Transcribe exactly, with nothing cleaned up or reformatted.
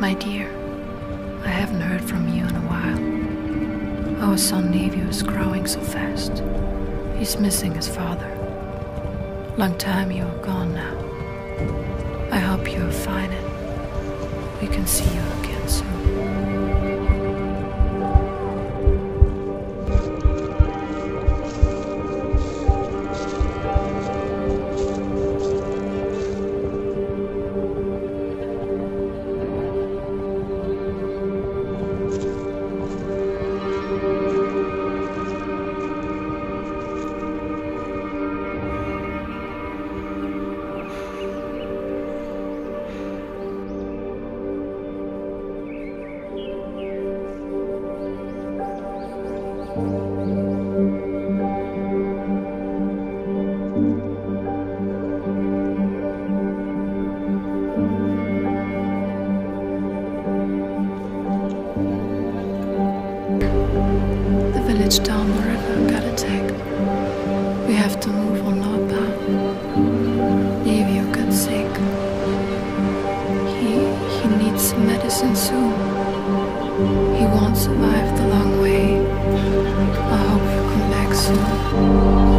My dear, I haven't heard from you in a while. Our son Nevio is growing so fast. He's missing his father. Long time you are gone now. I hope you are fine and we can see you again soon. The village down the river got attacked. We have to move on northbound. Nevio got sick. He he needs some medicine soon. He won't survive the long way. I hope you come back soon.